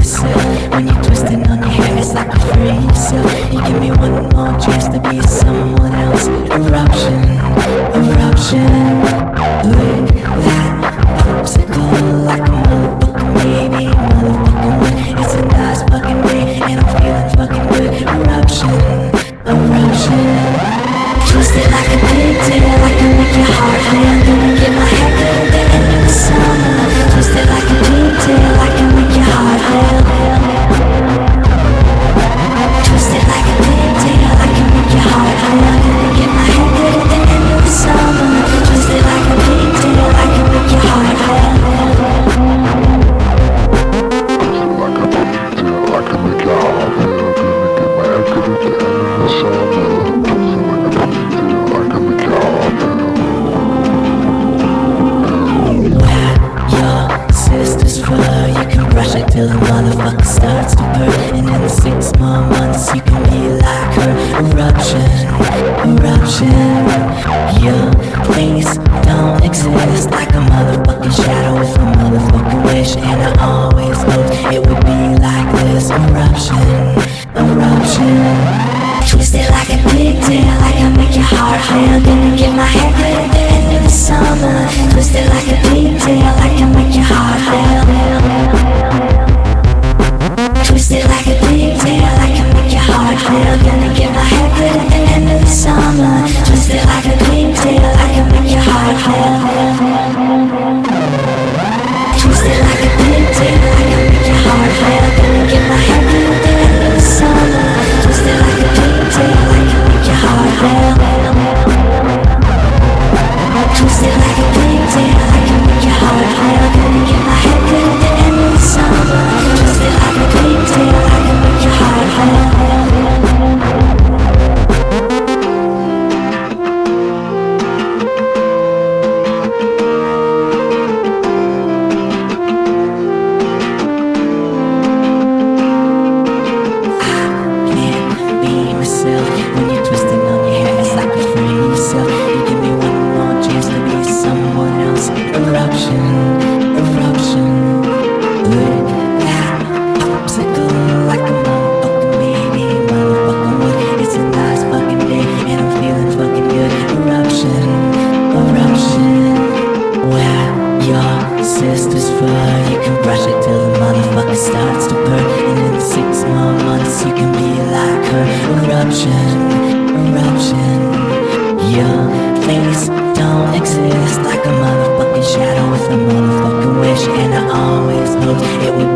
myself. When you're twisting on your hair, it's like you're freeing yourself. You give me one more chance to be someone else. Eruption, eruption. Lit that popsicle like a motherfucking baby, motherfucking wet. It's a nice fucking day and I'm feeling fucking good. Eruption, eruption. Twisted like a pigtail, I can make your heart fail. Gonna get my hair cut at the end of the summer. Twisted like a pigtail, I can make your heart fail. Twisted like a pigtail, I can make your heart fail. Gonna get my hair cut at the end of the summer. Twisted like a pigtail, I can make your heart fail. Like a pigtail, I can make your heart fail. Gonna get my hair cut at the end of the summer. Brush it till the motherfucker starts to burn. And in 6 more months you can be like her. Eruption, eruption. Your face don't exist, like a motherfucking shadow with a motherfucking wish. And I always hoped it would be like this. Eruption, eruption. Twisted like a pigtail, I can make your heart fail. Gonna get my hair cut at the end of the summer. Twisted like a pigtail, I can make your heart fail. Twisted like a pigtail, I can make your heart fail. Gonna get my hair cut at the end of the summer. Twisted like a pigtail, I can make your heart fail. Twisted like a pigtail, I can make your heart fail. Gonna get my hair cut at the end of the summer. Twisted like a pigtail, I can make your heart fail. Twisted like a pigtail, I can make your heart fail. Gonna get my hair cut at the end of the summer. Twisted like a pigtail, I can make your heart fail. Sisters fur, you can brush it till the motherfucker starts to burn. And in 6 more months you can be like her. Eruption, eruption. Your face don't exist, like a motherfucking shadow with a motherfucking wish. And I always hoped it would